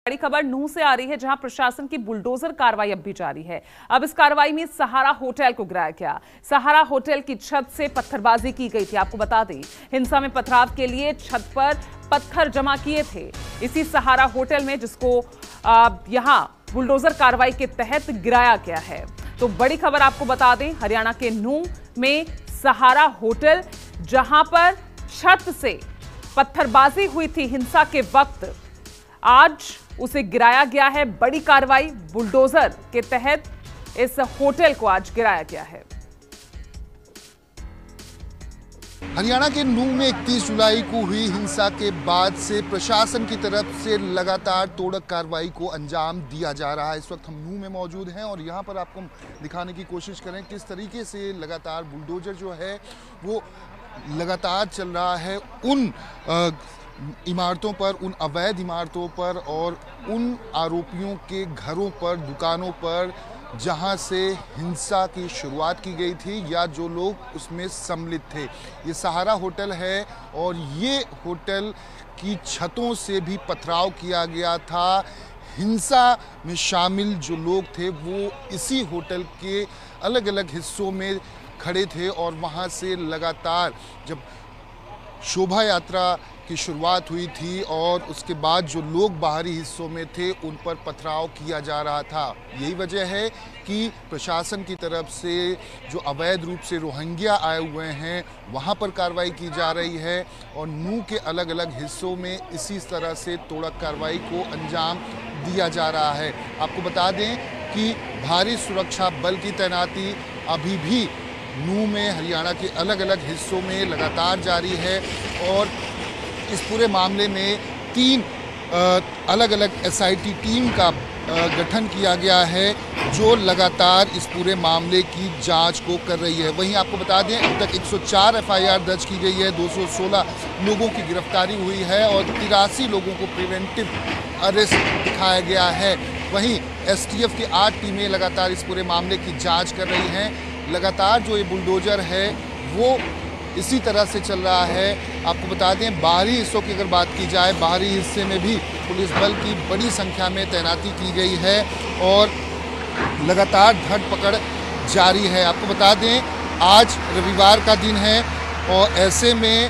बड़ी खबर नूंह से आ रही है, जहां प्रशासन की बुलडोजर कार्रवाई अब भी जारी है। अब इस कार्रवाई में सहारा होटल को गिराया गया। सहारा होटल की छत से पत्थरबाजी की गई थी। आपको बता दें, हिंसा में पथराव के लिए छत पर पत्थर जमा किए थे इसी सहारा होटल में, जिसको यहां बुलडोजर कार्रवाई के तहत गिराया गया है। तो बड़ी खबर आपको बता दें, हरियाणा के नूंह में सहारा होटल, जहां पर छत से पत्थरबाजी हुई थी हिंसा के वक्त, आज उसे गिराया गया है। बड़ी कार्रवाई बुलडोजर के तहत इस होटल को आज गिराया गया है। हरियाणा के नूंह में 31 जुलाई को हुई हिंसा के बाद से प्रशासन की तरफ से लगातार तोड़क कार्रवाई को अंजाम दिया जा रहा है। इस वक्त हम नूंह में मौजूद हैं और यहाँ पर आपको दिखाने की कोशिश करें किस तरीके से लगातार बुलडोजर जो है वो लगातार चल रहा है उन इमारतों पर, उन अवैध इमारतों पर और उन आरोपियों के घरों पर, दुकानों पर, जहां से हिंसा की शुरुआत की गई थी या जो लोग उसमें सम्मिलित थे। ये सहारा होटल है और ये होटल की छतों से भी पथराव किया गया था। हिंसा में शामिल जो लोग थे वो इसी होटल के अलग अलग हिस्सों में खड़े थे और वहां से लगातार जब शोभा यात्रा की शुरुआत हुई थी और उसके बाद जो लोग बाहरी हिस्सों में थे उन पर पथराव किया जा रहा था। यही वजह है कि प्रशासन की तरफ से जो अवैध रूप से रोहिंग्या आए हुए हैं वहां पर कार्रवाई की जा रही है और नूंह के अलग अलग हिस्सों में इसी तरह से तोड़क कार्रवाई को अंजाम दिया जा रहा है। आपको बता दें कि भारी सुरक्षा बल की तैनाती अभी भी नूंह में हरियाणा के अलग अलग हिस्सों में लगातार जारी है और इस पूरे मामले में 3 अलग अलग SIT टीम का गठन किया गया है जो लगातार इस पूरे मामले की जांच को कर रही है। वहीं आपको बता दें, अब तक 104 FIR दर्ज की गई है, 216 लोगों की गिरफ्तारी हुई है और 83 लोगों को प्रिवेंटिव अरेस्ट दिखाया गया है। वहीं STF की 8 टीमें लगातार इस पूरे मामले की जाँच कर रही हैं। लगातार जो ये बुलडोजर है वो इसी तरह से चल रहा है। आपको बता दें, बाहरी हिस्सों की अगर बात की जाए, बाहरी हिस्से में भी पुलिस बल की बड़ी संख्या में तैनाती की गई है और लगातार धर पकड़ जारी है। आपको बता दें, आज रविवार का दिन है और ऐसे में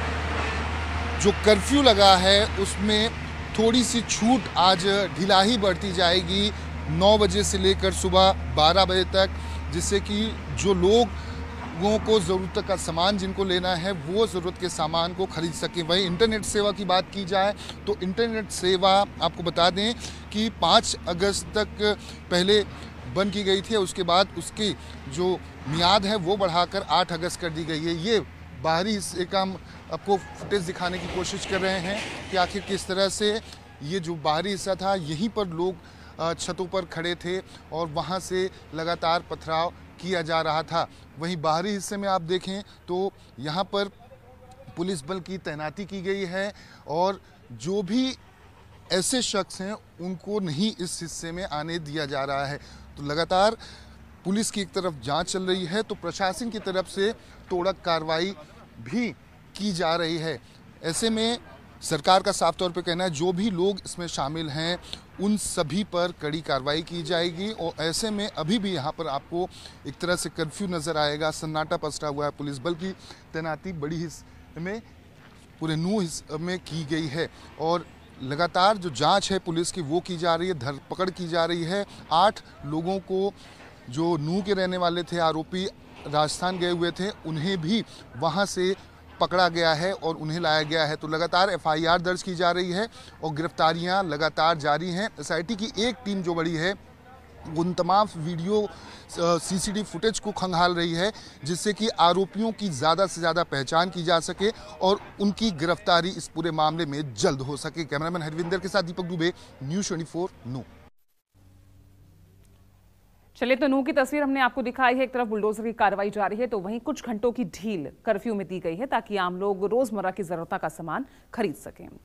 जो कर्फ्यू लगा है उसमें थोड़ी सी छूट आज ढिलाई बढ़ती जाएगी 9 बजे से लेकर सुबह 12 बजे तक, जिससे कि जो लोगों को ज़रूरत का सामान जिनको लेना है वो ज़रूरत के सामान को खरीद सकें। वहीं इंटरनेट सेवा की बात की जाए तो इंटरनेट सेवा आपको बता दें कि 5 अगस्त तक पहले बंद की गई थी, उसके बाद उसकी जो मियाद है वो बढ़ाकर 8 अगस्त कर दी गई है। ये बाहरी हिस्से का हम आपको फुटेज दिखाने की कोशिश कर रहे हैं कि आखिर किस तरह से ये जो बाहरी हिस्सा था यहीं पर लोग छतों पर खड़े थे और वहाँ से लगातार पथराव किया जा रहा था। वहीं बाहरी हिस्से में आप देखें तो यहाँ पर पुलिस बल की तैनाती की गई है और जो भी ऐसे शख्स हैं उनको नहीं इस हिस्से में आने दिया जा रहा है। तो लगातार पुलिस की एक तरफ जांच चल रही है तो प्रशासन की तरफ से तोड़क कार्रवाई भी की जा रही है। ऐसे में सरकार का साफ तौर पे कहना है जो भी लोग इसमें शामिल हैं उन सभी पर कड़ी कार्रवाई की जाएगी और ऐसे में अभी भी यहाँ पर आपको एक तरह से कर्फ्यू नज़र आएगा, सन्नाटा पसरा हुआ है। पुलिस बल की तैनाती बड़ी हिस्से में पूरे नूंह में की गई है और लगातार जो जांच है पुलिस की वो की जा रही है, धरपकड़ की जा रही है। 8 लोगों को जो नूंह के रहने वाले थे, आरोपी राजस्थान गए हुए थे, उन्हें भी वहाँ से पकड़ा गया है और उन्हें लाया गया है। तो लगातार FIR दर्ज की जा रही है और गिरफ्तारियां लगातार जारी हैं। SIT की एक टीम जो बड़ी है उन तमाम वीडियो CCTV फुटेज को खंगाल रही है जिससे कि आरोपियों की ज़्यादा से ज़्यादा पहचान की जा सके और उनकी गिरफ्तारी इस पूरे मामले में जल्द हो सके। कैमरामैन हरविंदर के साथ दीपक दुबे, न्यूज़ 24 नूंह। चलिए, तो नूंह की तस्वीर हमने आपको दिखाई है। एक तरफ बुलडोजर की कार्रवाई जारी है तो वहीं कुछ घंटों की ढील कर्फ्यू में दी गई है ताकि आम लोग रोजमर्रा की जरूरत का सामान खरीद सकें।